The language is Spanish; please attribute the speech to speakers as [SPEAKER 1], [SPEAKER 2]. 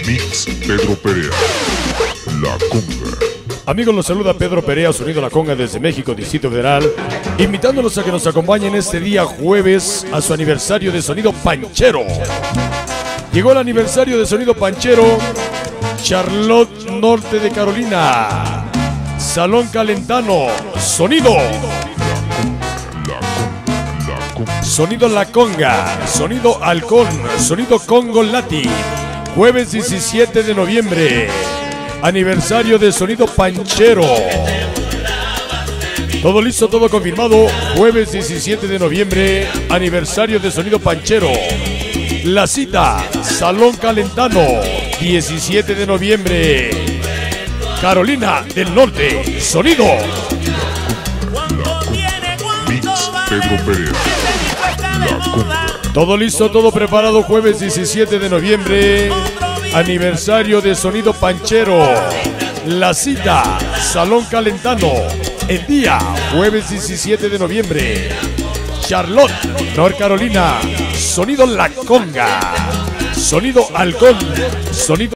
[SPEAKER 1] Mix Pedro Perea, La Conga.
[SPEAKER 2] Amigos, los saluda Pedro Perea, Sonido La Conga desde México, Distrito Federal, invitándolos a que nos acompañen este día jueves a su aniversario de Sonido Panchero. Llegó el aniversario de Sonido Panchero, Charlotte, norte de Carolina. Salón Calentano, Sonido. Sonido La Conga, Sonido Halcón, Sonido Congo Lati. Jueves 17 de noviembre, aniversario de Sonido Panchero. Todo listo, todo confirmado. Jueves 17 de noviembre, aniversario de Sonido Panchero. La cita, Salón Calentano, 17 de noviembre, Carolina del Norte, Sonido.
[SPEAKER 1] Mix Pedro Perea, La Conga.
[SPEAKER 2] Todo listo, todo preparado. Jueves 17 de noviembre, aniversario de Sonido Panchero. La cita, Salón Calentano. El día, jueves 17 de noviembre, Charlotte, North Carolina. Sonido La Conga, Sonido Halcón, Sonido